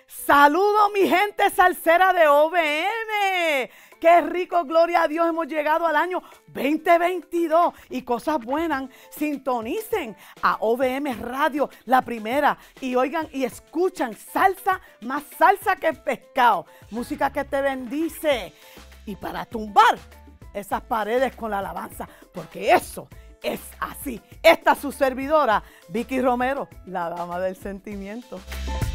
Saludo mi gente salsera de OVM. Qué rico, gloria a Dios, hemos llegado al año 2022 y cosas buenas. Sintonicen a OVM Radio, la primera, y oigan y escuchan salsa, más salsa que pescado. Música que te bendice. Y para tumbar esas paredes con la alabanza, porque eso es así. Esta es su servidora, Vicky Romero, la dama del sentimiento.